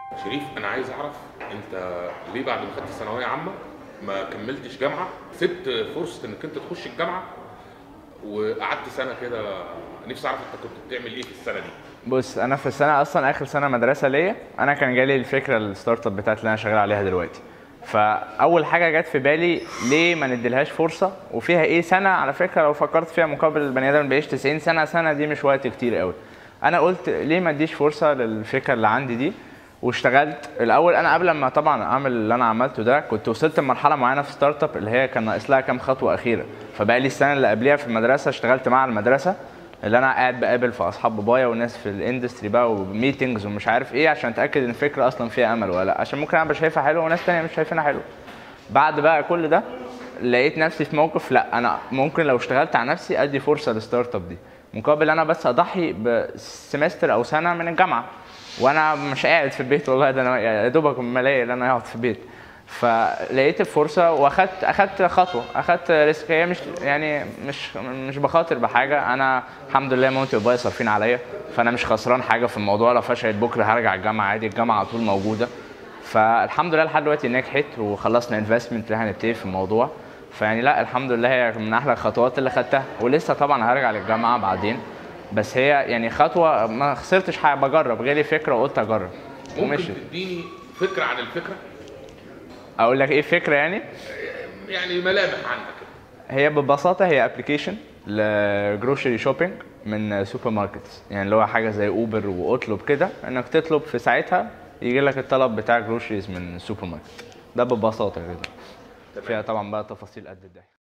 شريف، انا عايز اعرف انت ليه بعد ما خدت ثانويه عامه ما كملتش جامعه، سبت فرصه انك انت تخش الجامعه وقعدت سنه كده. نفسي اعرف انت كنت بتعمل ايه في السنه دي. بص، انا في السنه اصلا اخر سنه مدرسه ليا، انا كان جالي الفكره الستارت اب بتاعت اللي انا شغال عليها دلوقتي. فاول حاجه جت في بالي ليه ما نديلهاش فرصه، وفيها ايه سنه على فكره لو فكرت فيها مقابل البني ادم بيعيش 90 سنه، سنه دي مش وقت كتير قوي. انا قلت ليه ما اديش فرصه للفكره اللي عندي دي، واشتغلت الاول. انا قبل ما طبعا اعمل اللي انا عملته ده كنت وصلت لمرحله معينه في ستارت اب اللي هي كان ناقص لها كام خطوه اخيره. فبقى لي السنه اللي قبليها في المدرسه اشتغلت مع المدرسه، اللي انا قاعد بقابل في اصحاب بابايا وناس في الاندستري بقى وميتنجز ومش عارف ايه، عشان اتاكد ان الفكره اصلا فيها امل ولا لا، عشان ممكن انا ابقى شايفها حلوه وناس تانية مش شايفينها حلوه. بعد بقى كل ده لقيت نفسي في موقف، لا انا ممكن لو اشتغلت على نفسي ادي فرصه للستارت اب دي، مقابل انا بس اضحي بسمستر او سنه من الجامعه وانا مش قاعد في البيت. والله ده انا يا دوبك ملاقي ان انا اقعد في البيت. فلقيت الفرصه اخدت خطوه، اخدت ريسك. هي مش يعني مش بخاطر بحاجه، انا الحمد لله مامتي وبابايا صارفين عليا، فانا مش خسران حاجه في الموضوع. لو فشلت بكره هرجع الجامعه عادي، الجامعه على طول موجوده. فالحمد لله لحد دلوقتي نجحت وخلصنا انفستمنت اللي هنبتدي في الموضوع. فيعني لا الحمد لله هي من احلى الخطوات اللي خدتها، ولسه طبعا هرجع للجامعه بعدين. بس هي يعني خطوه ما خسرتش حاجه، بجرب، جالي فكره وقلت اجرب ممكن ومشيت. تديني فكره عن الفكره؟ اقول لك ايه الفكره يعني؟ يعني ملامح عنها كده. هي ببساطه هي ابلكيشن لجروشري شوبينج من سوبر ماركتس، يعني اللي هو حاجه زي اوبر واطلب كده، انك تطلب في ساعتها يجي لك الطلب بتاع جروشريز من سوبر ماركت. ده ببساطه كده. تمام. فيها طبعا بقى تفاصيل قد الدنيا.